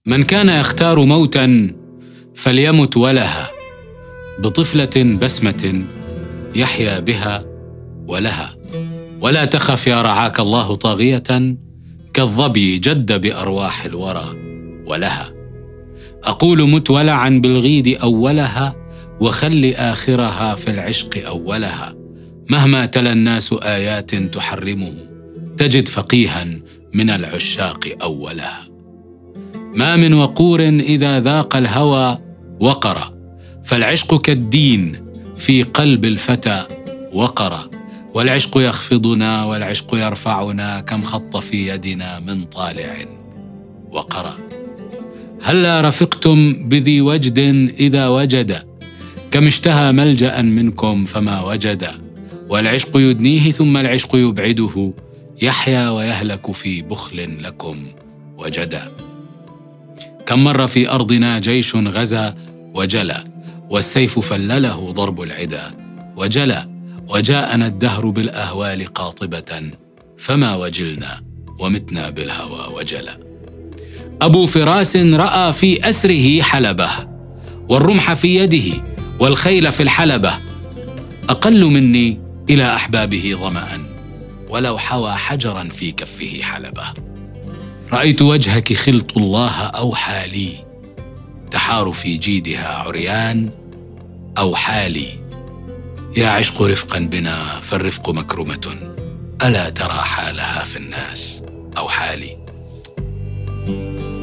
من كان يختار موتا فليمت ولها، بطفلة بسمة يحيا بها ولها. ولا تخف يا رعاك الله طاغية، كالظبي جد بأرواح الورى ولها. أقول مت ولعا بالغيد أولها، وخل آخرها في العشق أولها. مهما تلا الناس آيات تحرمه، تجد فقيها من العشاق أولها. ما من وقور إذا ذاق الهوى وقر، فالعشق كالدين في قلب الفتى وقر. والعشق يخفضنا والعشق يرفعنا، كم خط في يدنا من طالع وقرا. هلا رفقتم بذي وجد إذا وجد، كم اشتهى ملجأ منكم فما وجد. والعشق يدنيه ثم العشق يبعده، يحيا ويهلك في بخل لكم وجدا. كم مر في أرضنا جيش غزا وجلى، والسيف فلله ضرب العدا وجلى. وجاءنا الدهر بالأهوال قاطبة، فما وجلنا ومتنا بالهوى وجلى. أبو فراس رأى في أسره حلبة، والرمح في يده والخيل في الحلبة. أقل مني إلى أحبابه ظمأ، ولو حوى حجرا في كفه حلبة. رأيت وجهك خلط الله أوحى لي، تحار في جيدها عريان أو حالي. يا عشق رفقا بنا فالرفق مكرمة، ألا ترى حالها في الناس أو حالي.